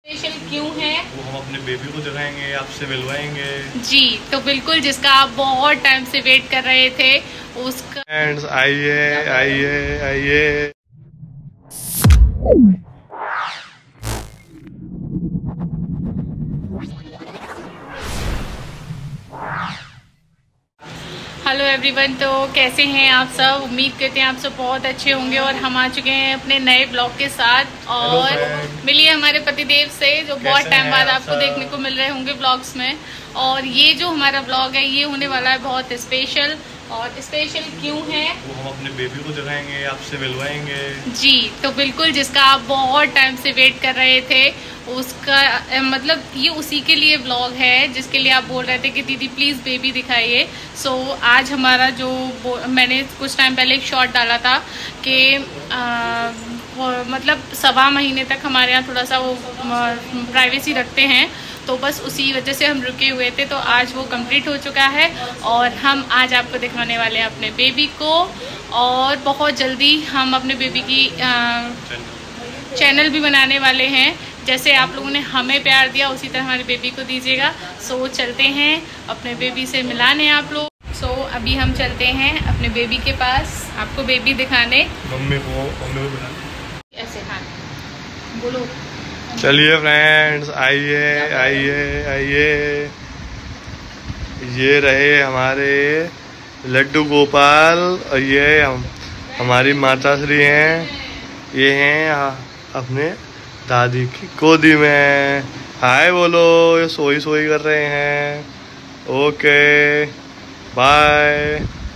Special क्यों है वो हम अपने बेबी को दिखाएंगे, आपसे मिलवाएंगे जी। तो बिल्कुल जिसका आप बहुत टाइम से वेट कर रहे थे उसका फ्रेंड्स आइए आइए आइए। Hello everyone. तो कैसे हैं आप सब? उम्मीद करते हैं आप सब बहुत अच्छे होंगे। और हम आ चुके हैं अपने नए ब्लॉग के साथ और मिलिए हमारे पतिदेव से जो बहुत टाइम बाद आपको देखने को मिल रहे होंगे ब्लॉग्स में। और ये जो हमारा ब्लॉग है ये होने वाला है बहुत स्पेशल। और स्पेशल क्यों है वो हम अपने बेबी को दिखाएंगे, आपसे मिलवाएंगे जी। तो बिल्कुल जिसका आप बहुत टाइम से वेट कर रहे थे उसका मतलब ये उसी के लिए ब्लॉग है जिसके लिए आप बोल रहे थे कि दीदी प्लीज़ बेबी दिखाइए। सो आज हमारा जो मैंने कुछ टाइम पहले एक शॉर्ट डाला था कि मतलब 1.25 महीने तक हमारे यहाँ थोड़ा सा वो प्राइवेसी रखते हैं, तो बस उसी वजह से हम रुके हुए थे। तो आज वो कंप्लीट हो चुका है और हम आज आपको दिखाने वाले हैं अपने बेबी को। और बहुत जल्दी हम अपने बेबी की चैनल भी बनाने वाले हैं। जैसे आप लोगों ने हमें प्यार दिया उसी तरह हमारे बेबी को दीजिएगा। सो चलते हैं अपने बेबी से मिलाने आप लोग। सो अभी हम चलते हैं अपने बेबी के पास आपको बेबी दिखाने। मम्मी को बुलाने ऐसे हाँ बोलो। चलिए फ्रेंड्स आइए आइए आइए। ये रहे हमारे लड्डू गोपाल और ये हमारी माता श्री हैं। ये हैं अपने दादी की गोदी में। हाय बोलो। ये सोई सोई कर रहे हैं। Okay bye.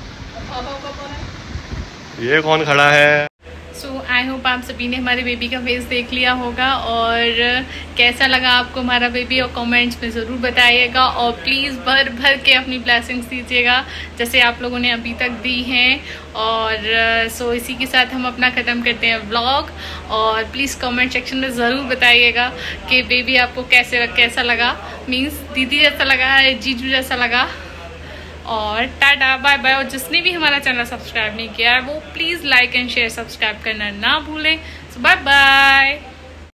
ये कौन खड़ा है? आई होप आप सभी ने हमारे बेबी का फेस देख लिया होगा और कैसा लगा आपको हमारा बेबी और कमेंट्स में ज़रूर बताइएगा। और प्लीज़ भर भर के अपनी ब्लेसिंग्स दीजिएगा जैसे आप लोगों ने अभी तक दी हैं। और सो इसी के साथ हम अपना ख़त्म करते हैं व्लॉग। और प्लीज़ कमेंट सेक्शन में ज़रूर बताइएगा कि बेबी आपको कैसा लगा, मीन्स दीदी जैसा लगा, जीजू जैसा लगा। और टाटा बाय बाय। और जिसने भी हमारा चैनल सब्सक्राइब नहीं किया है वो please like and share subscribe करना ना भूलें। Bye bye.